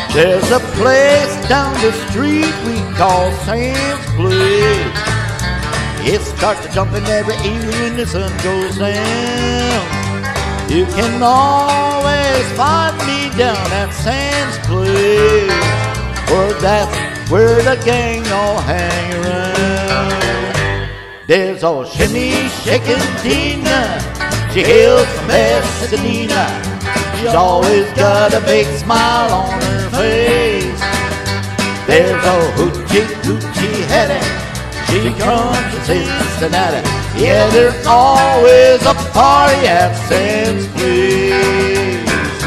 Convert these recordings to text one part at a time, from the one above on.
There's a place down the street we call Sam's Place. It starts to jumping every evening when the sun goes down. You can always find me down at Sam's Place, for that's where the gang all hang around. There's old Shimmy Shakin' Tina, she hails from Pasadena. She's always got a big smile on her face. There's old Hoochie Coochie Hattie, she comes from Cincinnati. Yeah, there's always a party at Sam's Place.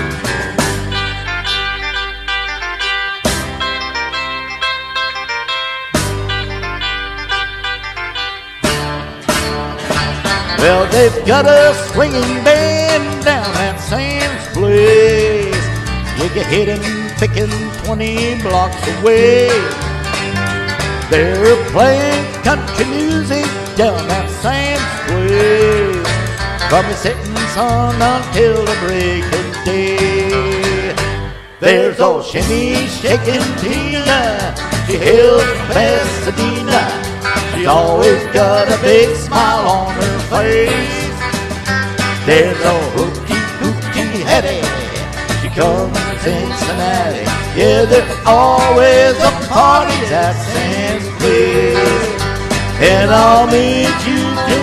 Well, they've got a swinging band down at Sam's Place. You can hit 'em picking 20 blocks away. They're playing country music down at Sam's Place from the setting sun until the break of day. There's old Shimmy Shakin' Tina, she hails from Pasadena. She's always got a big smile on her face. There's old Hoochie Coochie Hattie, she comes from Cincinnati. Yeah, there's always a party at Sam's Place, and I'll meet you